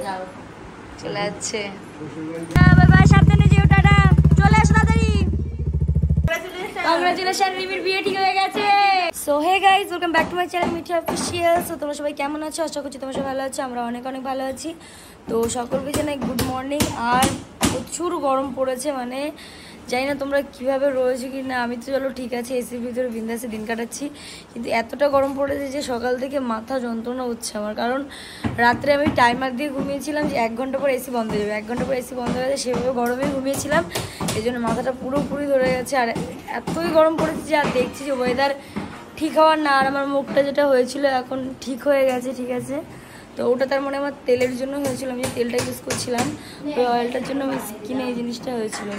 চলে যাচ্ছে। বাবা সাবধানে যেও, টাটা। চলে আসো তাড়াতাড়ি। কংগ্রাচুলেশন, রিমির বিয়ে ঠিক হয়ে গেছে। So hey guys, welcome back to my channel Mithi official. So তোমরা সবাই কেমন আছো? আশা করছি তোমরা সবাই ভালো আছো। আমরা অনেক অনেক ভালো আছি। তো সকলকে জানাই গুড মর্নিং। আর প্রচুর গরম পড়েছে, মানে জানি না তোমরা কীভাবে রয়েছো কি না। আমি তো চলো ঠিক আছে, এসির ভিতরে বিন্দাসে দিন কাটাচ্ছি, কিন্তু এতটা গরম পড়েছে যে সকাল থেকে মাথা যন্ত্রণা হচ্ছে আমার। কারণ রাত্রে আমি টাইমার দিয়ে ঘুমিয়েছিলাম যে 1 ঘন্টা পর এসি বন্ধ হয়ে যাবে, 1 ঘন্টা পর এসি বন্ধ হয়ে যাবে, সেভাবে গরমে ঘুমিয়েছিলাম। এই জন্য মাথাটা পুরোপুরি ধরে গেছে। আর এতই গরম পড়েছে যে আর দেখছি যে ওয়েদার ঠিক হওয়ার না। আর আমার মুখটা যেটা হয়েছিল এখন ঠিক হয়ে গেছে, ঠিক আছে। তো ওটা তার মানে আমার তেলের জন্য হয়েছিল, আমি যে তেলটা ইউজ করছিলাম ওই অয়েলটার জন্য আমার স্কিনে এই জিনিসটা হয়েছিল।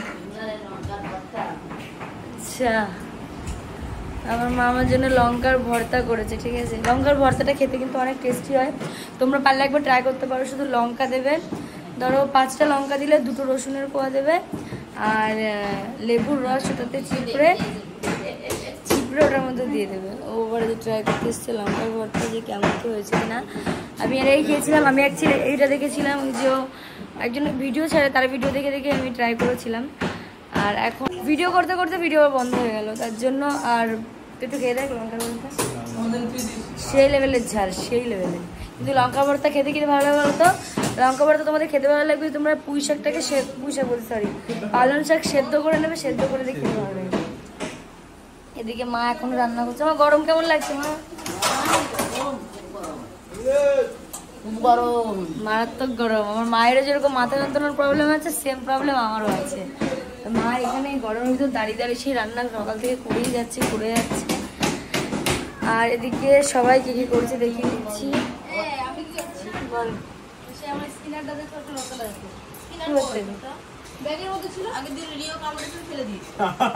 আচ্ছা, আমার মা আমার জন্য লঙ্কার ভর্তা করেছে, ঠিক আছে। লঙ্কার ভর্তাটা খেতে কিন্তু অনেক টেস্টি হয়, তোমরা পারলে একবার ট্রাই করতে পারো। শুধু লঙ্কা দেবে, ধরো 5টা লঙ্কা দিলে 2টো রসুনের কোয়া দেবে, আর লেবুর রস ওটাতে চিপড়ে ওটার মধ্যে দিয়ে দেবে। ওবারে যে ট্রাই করতে এসছে লঙ্কার ভর্তা যে কেমন কি হয়েছে কিনা। আমি এটাই খেয়েছিলাম। আমি অ্যাকচুয়ালি এইটা দেখেছিলাম যে একজন ভিডিও ছাড়ে, তার ভিডিও দেখে দেখে আমি ট্রাই করেছিলাম। আর এখন ভিডিও করতে করতে ভিডিও বন্ধ হয়ে গেল, তার জন্য। আর একটু খেয়ে দেখ লঙ্কার ভর্তা, সেই লেভেলের ঝাল, সেই লেভেলের। কিন্তু লঙ্কা ভর্তা খেতে খেতে ভালো লাগে বলতো। লঙ্কা ভর্তা তোমাদের খেতে ভালো লাগবে, তোমরা পুঁই শাকটাকে পালং শাক সেদ্ধ করে নেবে, সেদ্ধ করে দিয়ে খেতে ভালো লাগবে। এদিকে মা এখন রান্না করছে। আমার গরম কেমন লাগছে মা? গরম, মারাত্মক গরম। আমার মায়েরও যেরকম মাথা যন্ত্রণার প্রবলেম আছে, সেম প্রবলেম আমারও আছে। তো মা এখানে গরমের ভিতর দাঁড়িয়ে দাঁড়িয়ে সেই রান্না সকাল থেকে করেই যাচ্ছে, করে যাচ্ছে। আর এদিকে সবাই কি কি করছে দেখিয়ে দিচ্ছি। ব্যাগের মধ্যে ছিল, আগের দিন রিও কামড়ে ফেলে দিয়েছে।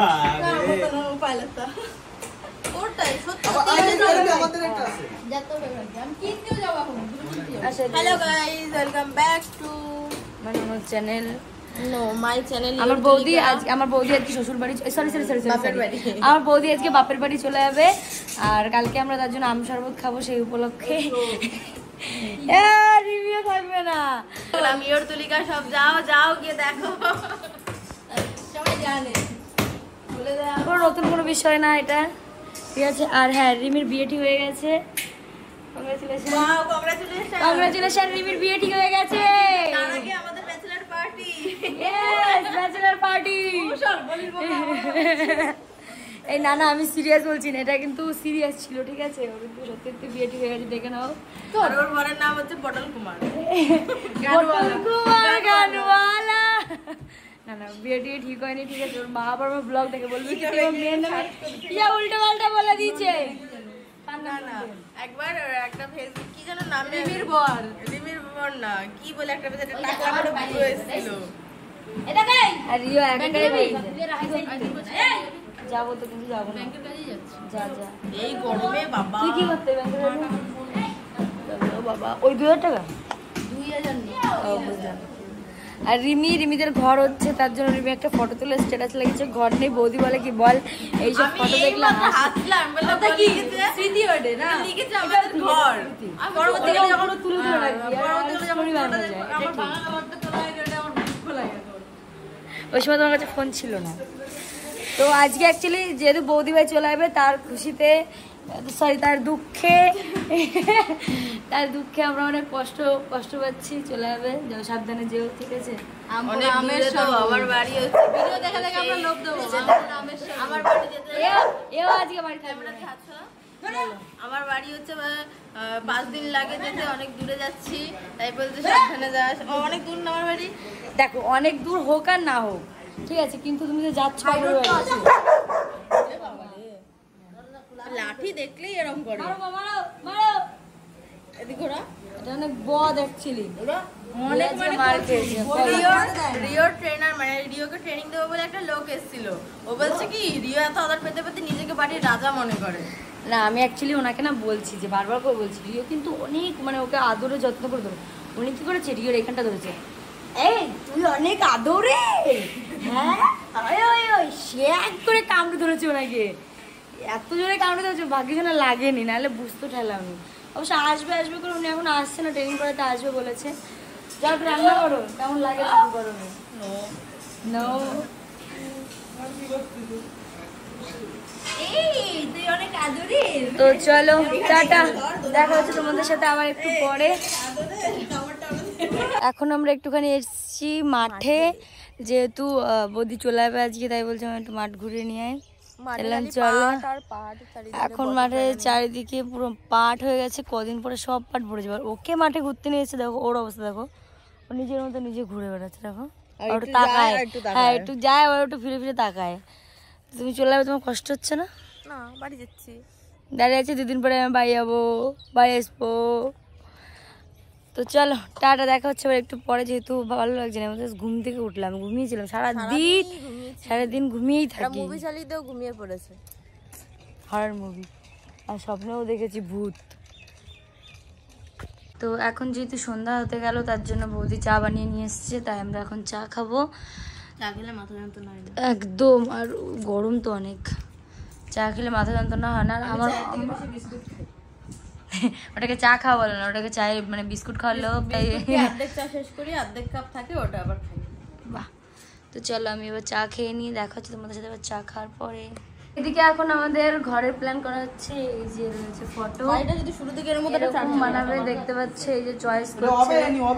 ওটাই সত্যি। আমাদের একটা আছে, যাতো ব্যাগ আমি কিনতেও যাব এখন। Hello guys, welcome back to my channel. No my channel. আমার বৌদি আজকে শ্বশুর বাড়ি, সরি আমার বৌদি আজকে বাপের বাড়ি চলে যাবে। আর কালকে আমরা তার জন্য আম শরবত খাবো, সেই উপলক্ষে। রিভিউ থাকবে না, আমি ওর তুলিকা সব যাও গিয়ে দেখো, সবাই জানে, বলে দাও। কোনো নতুন কোনো বিষয় না এটা, ঠিক আছে। আর হ্যাঁ, রিমির বিয়ে ঠিক হয়ে গেছে। কংগ্রাচুলেশন, রিমির বিয়ে ঠিক হয়ে গেছে। তার আগে আমাদের bachelor party. Yes, bachelor party. এই না না, আমি সিরিয়াস বলছি না, এটা কিন্তু সিরিয়াস ছিল, ঠিক আছে। ওর কিন্তু সত্যি বিয়ে ঠিক হয়ে গেছে, দেখে নাও। আর ওর বরের নাম হচ্ছে পটল কুমার। গানওয়ালা। না না, বিয়ে টিয়ে ঠিক হয়নি, ঠিক আছে। ওর মা আবার আমার ব্লগ দেখে বলবে কি মেয়ের নামে উল্টো পাল্টা বলে দিয়েছে। না না, একবার একটা ফেসবুক কি যেন নাম, রিমির বর না কি বলে একটা টাকলা করে ভিডিও এসেছিল। এটা দেই আর রিও একাই বলছে যাবো তো, কিন্তু যাবো না, ব্যাংকের কাজে যাচ্ছে। যা এই গরমে বাবা তুই কি করতে ব্যাংকে যাবি? ও বাবা, ওই 2000 টাকা 2000 নেই। ও বুঝলাম। আর রিমিদের ঘর হচ্ছে, তার জন্য রিমি একটা ফটো তুলে স্ট্যাটাস লাগিয়েছে। ঘর নেই, বৌদি বলে কি বল, এইসব ফটো দেখলাম হাসলাম, বললাম কি স্মৃতি ওঠে না, লিখেছে আমাদের ঘর। পরবর্তীকালে যখন তুলে তুলে রাখবি, পরবর্তীকালে যখন বানানো যায়, আমার বাংলা ঘরটা তোলা হয়, ওটা আমার দুঃখ লাগে। ওই সময় তোমার কাছে ফোন ছিল না। তো আজকে অ্যাকচুয়ালি যেহেতু বৌদি ভাই চলে আসবে, তার খুশিতে, সরি তার দুঃখে আমরা অনেক কষ্ট পাচ্ছি। চলে যাবে, সাবধানে যেও, ঠিক আছে। আমার বাড়ি হচ্ছে, ভিডিও দেখা দেখে আমরা লোভ দেবো। আমার বাড়ি যেতে এও আজকে বাড়ি থাকবে না। আমার বাড়ি হচ্ছে 5 দিন লাগে যেতে, অনেক দূরে যাচ্ছি, তাই বলতে সাবধানে যাস। অনেক দূর না আমার বাড়ি। দেখো, অনেক দূর হোক আর না হোক, ঠিক আছে, কিন্তু তুমি যে যাচ্ছ, লাঠি দেখলেই এরকম করে। এদিকে ওরা এটা অনেক বদ অ্যাকচুয়ালি, অনেক মার খেয়েছে। রিওর ট্রেনার, মানে রিওকে ট্রেনিং দেবো বলে একটা লোক এসেছিল। ও বলছে কি রিও এত আদর পেতে পেতে নিজেকে বাড়ির রাজা মনে করে। না, আমি অ্যাকচুয়ালি ওনাকে না বলছি যে বারবার করে বলছি, রিও কিন্তু অনেক, মানে ওকে আদরে যত্ন করে ধরো। উনি কি করেছে, রিওর এখানটা ধরেছে, এই তুই অনেক আদরে, হ্যাঁ সে এক করে কামড়ে ধরেছে ওনাকে, এত জোরে কামড়ে ধরেছে, ভাগ্যে যেন লাগেনি, নাহলে বুঝতে ঠেলাম। অবশ্য আসবে করে, উনি এখন আসছে না, ট্রেনিং করাতে আসবে বলেছে। যাও রান্না করো, কেমন লাগে শুরু করো। নো তো চলো টাটা, দেখা হচ্ছে তোমাদের সাথে আবার একটু পরে। এখন আমরা একটুখানি এসেছি মাঠে, যেহেতু বৌদি চলে যাবে আজকে, তাই বলছে আমি একটু মাঠ ঘুরে নিয়ে আয়। চলো এখন মাঠে চারিদিকে পুরো পাট হয়ে গেছে, কদিন পরে সব পাট ভরে যাবে। ওকে মাঠে ঘুরতে নিয়ে এসে দেখো ওর অবস্থা, দেখো ও নিজের মতো নিজে ঘুরে বেড়াচ্ছে, দেখো একটু তাকায়, হ্যাঁ একটু যায় আর একটু ফিরে ফিরে তাকায়। তুমি চলে যাবে, তোমার কষ্ট হচ্ছে না? না, বাড়ি যাচ্ছি, দাঁড়িয়ে আছে, 2 দিন পরে আমি বাড়ি যাবো, বাড়ি আসবো। তো চলো টাটা, দেখা হচ্ছে এবার একটু পরে, যেহেতু ভালো লাগছে না, ঘুম থেকে উঠলাম, ঘুমিয়েছিলাম সারাদিন ঘুমিয়েই থাকি। মুভি চালিয়েও ঘুমিয়ে পড়েছে, হরর মুভি, আর স্বপ্নেও দেখেছি ভূত। তো এখন যেহেতু সন্ধ্যা হতে গেল, তার জন্য বৌদি চা বানিয়ে নিয়ে এসছে, তাই আমরা এখন চা খাবো। চা খেলে মাথা যন্ত্রণা হয় না একদম, আর গরম তো অনেক, চা খেলে মাথা যন্ত্রণা হয় না। আমার ওটাকে চা খাওয়া বলে না, ওটাকে চায়ে মানে বিস্কুট খাওয়ালেও তাই। অর্ধেক চা শেষ করি, অর্ধেক কাপ থাকে, ওটা আবার খাই। বাহ, তো চলো আমি এবার চা খেয়ে নিই, দেখা হচ্ছে তোমাদের সাথে এবার চা খাওয়ার পরে। এদিকে এখন আমাদের ঘরের প্ল্যান করা হচ্ছে, এই যে রয়েছে ফটো, এটা যদি শুরু থেকে এরকম এরকম বানাবে, দেখতে পাচ্ছে এই যে চয়েস করছে,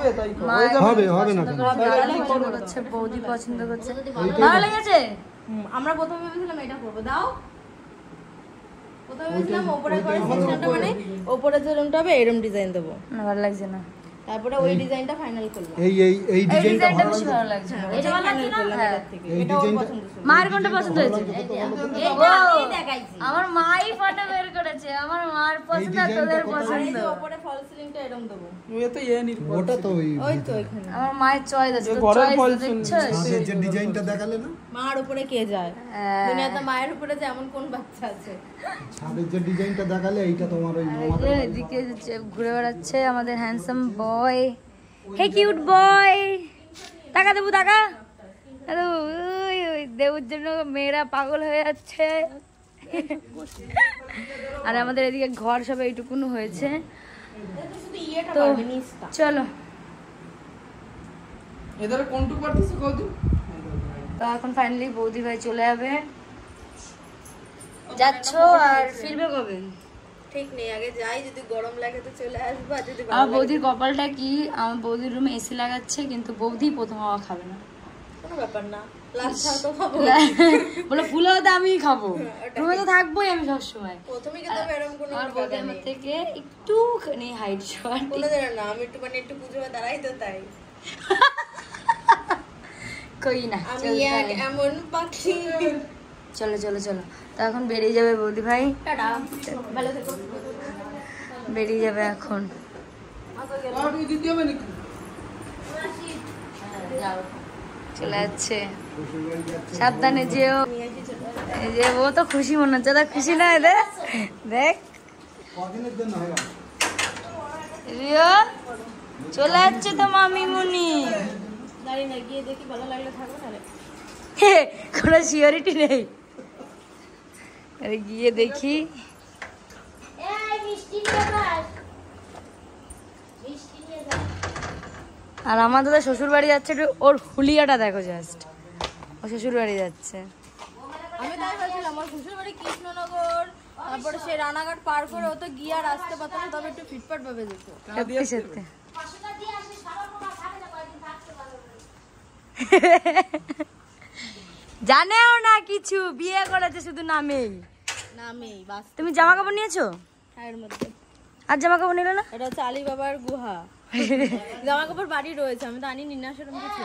বৌদি পছন্দ করছে। ভালো লেগেছে? আমরা প্রথমে ভেবেছিলাম এটা করবো, দাও প্রথমে ভেবেছিলাম ওপরে করে সেকশনটা, মানে ওপরে যে রুমটা হবে এরকম ডিজাইন দেবো, না ভালো লাগছে না, তারপরে ওই ডিজাইনটা ফাইনাল করলাম। এই ডিজাইনটা বেশি ভালো লাগছে। এটা ভালো লাগছে না? হ্যাঁ, এটা ওর পছন্দ ছিল। মায়ের কোনটা পছন্দ হয়েছে? আমার মাই ফটো বের করেছে, আমার মার পছন্দ আর তোদের পছন্দ। ওপরে ফল সিলিংটা এরকম দেবো, ওটা তো ওই তো এখানে আমার মায়ের চয়েস আছে, তো চয়েস দেখছো? ছাদের যে ডিজাইনটা দেখালে না, মার উপরে কে যায় দুনিয়াতে, মায়ের উপরে যে এমন কোন বাচ্চা আছে? ছাদের যে ডিজাইনটা দেখালে এইটা তোমার ওই মামাদের এদিকে ঘুরে বেড়াচ্ছে আমাদের হ্যান্ডসাম বয়, হে কিউট বয়, টাকা দেবো টাকা। দেবুর জন্য মেয়েরা পাগল হয়ে যাচ্ছে। আর আমাদের এদিকে ঘর সব এইটুকুনো হয়েছে, তো চলো তো এখন ফাইনালি বৌদি ভাই চলে যাবে। যাচ্ছ আর ফিরবে কবে? ঠিক নেই, আগে যাই, যদি গরম লাগে তো চলে আসবো, আর যদি আমার বৌদির কপালটা কি, আমার বৌদির রুমে এসি লাগাচ্ছে, কিন্তু বৌদি প্রথম হাওয়া খাবে না। কোনো ব্যাপার না, লাস্ট খাও তো খাবো, বলে ফুল হতে আমি খাবো, রুমে তো থাকবোই আমি সবসময়। প্রথমে কিন্তু এরকম কোনো আমার বৌদি আমার থেকে একটুখানি হাইট শর্ট, কোনো জানো না, আমি একটু মানে একটু পুজো দাঁড়াই তো তাই। কই না, আমি এক এমন পাখি। চলো চলো চলো, তো এখন বেরিয়ে যাবে বৌদি ভাই, টাটা, ভালো থেকো। বেরিয়ে যাবে এখন। চলে যাচ্ছে, সাবধানে যেও। এই যে ও তো খুশি মনে হচ্ছে, তা খুশি না এদের, দেখ কদিনের জন্য হয় রিও চলে যাচ্ছে তো মামিমুনি। দাঁড়িয়ে না, গিয়ে দেখি ভালো লাগলে থাকো, তাহলে কোনো সিওরিটি নেই, আরে গিয়ে দেখি। আর আমার দাদা শ্বশুর বাড়ি যাচ্ছে, একটু ওর হুলিয়াটা দেখো জাস্ট, ও শ্বশুর বাড়ি যাচ্ছে। আমি তাই ভাবছিলাম, আমার শ্বশুর বাড়ি কৃষ্ণনগর, তারপরে সে রানাঘাট পার করে ও তো গিয়ে আর আসতে পারতো না, তবে একটু ফিটফাট ভাবে যেত। সত্যি সত্যি জানেও না কিছু, বিয়ে করেছে শুধু নামেই। নামেই বাস। তুমি জামা কাপড় নিয়েছো? এর মধ্যে আর জামা কাপড় নিলে না? এটা হচ্ছে আলীবাবার গুহা, জামা কাপড় বাড়ি রয়েছে, আমি তো আনিনি না সেরকম কিছু।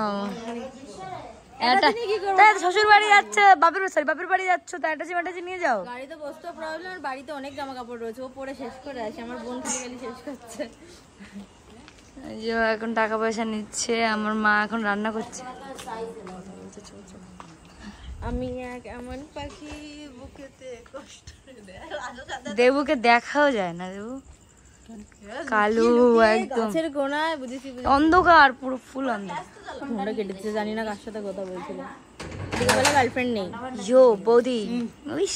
শ্বশুর বাড়ি যাচ্ছে, বাপের বাড়ি যাচ্ছ, তা একটা চিমাটাচি নিয়ে যাও। গাড়িতে বসতে প্রবলেম, আর বাড়িতে অনেক জামা কাপড় রয়েছে, ও পরে শেষ করে আসে, আমার বোন থেকে গেলে শেষ করছে। এই যে এখন টাকা পয়সা নিচ্ছে, আমার মা এখন রান্না করছে। আমি এক এমন পাখি, বুকেতে কষ্ট দেয়। দেবুকে দেখাও যায় না, দেবু কালো একদম, গাছের গোনায় বুঝেছি, অন্ধকার পুরো ফুল অন্ধকার। ফোনটা কেটেছে, জানি না কার সাথে কথা বলছিল, দিদিবেলা গার্লফ্রেন্ড নেই। ইয়ো বৌদি, উইস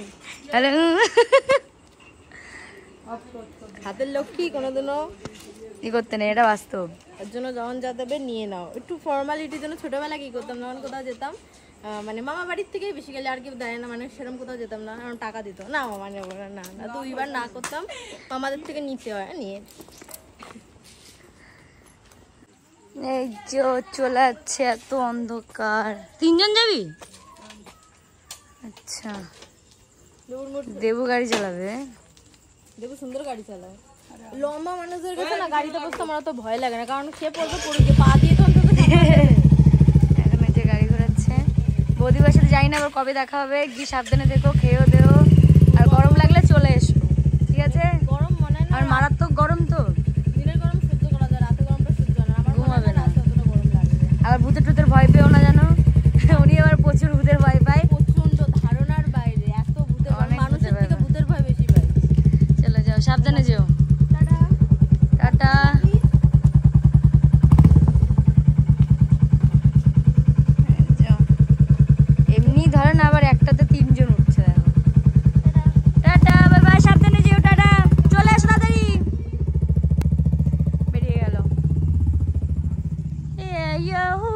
হাতের লক্ষ্মী কোনোদিনও করতে নেই, এটা বাস্তব। ওর জন্য যখন যা দেবে নিয়ে নাও। একটু ফর্মালিটির জন্য ছোটবেলা কি করতাম, যখন কোথাও যেতাম মানে মামা বাড়ির থেকে বেসিক্যালি আর কেউ দেয় না, মানে সেরকম কোথাও যেতাম না, কারণ টাকা দিত না মানে না না 2 বার না করতাম, মামাদের থেকে নিতে হয়, নিয়ে এই যে চলে যাচ্ছে, এত অন্ধকার। 3 জন যাবি? আচ্ছা, দেবু গাড়ি চালাবে। দেবু সুন্দর গাড়ি চালায়। লম্বা মানুষদের কাছে না গাড়িতে বসতে আমার তো ভয় লাগে না, কারণ সে পড়বে পড়ে গিয়ে পা দিয়ে তো অন্তত এখন এই যে গাড়ি ঘোরাচ্ছে। বৌদিবার সাথে যাই না, আবার কবে দেখা হবে। গিয়ে সাবধানে দেখো, খেয়েও দেও, আর গরম লাগলে চলে এসো, ঠিক আছে? গরম মনে হয় না, আর মারাত্মক গরম তো, দিনের গরম সহ্য করা যায়, রাতে গরমটা সহ্য হয় না। আমার মনে হয় না রাতে অতটা গরম লাগবে। আবার ভূতের টুতের ভয় পেও না জানো, উনি আবার প্রচুর ভূতের ভয় পায়। প্রচন্ড ধারণার বাইরে, এত ভূতের ভয়, মানুষের থেকে ভূতের ভয় বেশি পাই। চলে যাও, সাবধানে যেও। Tata tata. এমনি ধরেন আবার একটাতে 3 জন উঠছে, দেখো। টাটা, বাই বাই, সাবধানে যেও, টাটা। চলে আসো তাড়াতাড়ি। বেরিয়ে গেল। ইয়াহু।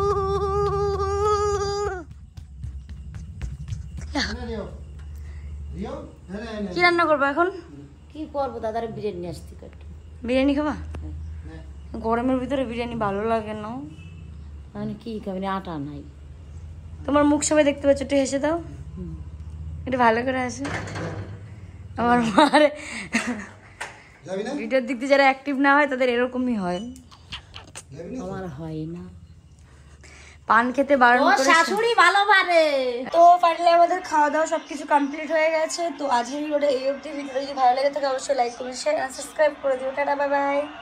কি রান্না করবো এখন? কি করবো দাদার বিরিয়ানি আসতে কাটে। বিরিয়ানি খাবা? গরমের ভিতরে বিরিয়ানি ভালো লাগে না। মানে কি খাবেন, আটা নাই। তোমার মুখ সবাই দেখতে পাচ্ছ, একটু হেসে দাও, একটু ভালো করে হাসে। আমার মারে যাবি না? ভিডিওর দিক দিয়ে যারা অ্যাক্টিভ না হয় তাদের এরকমই হয়। যাবি না? আমার হয় না, পান খেতে বারণ ও করেছে। শাশুড়ি ভালো পারে। তো ফাইনালি আমাদের খাওয়া দাওয়া সবকিছু কমপ্লিট হয়ে গেছে। তো আজকের ভিডিওটা এই অবধি। ভিডিওটা যদি ভালো লেগে থাকে অবশ্যই লাইক করুন, শেয়ার আর সাবস্ক্রাইব করে দিও। Tata, bye by.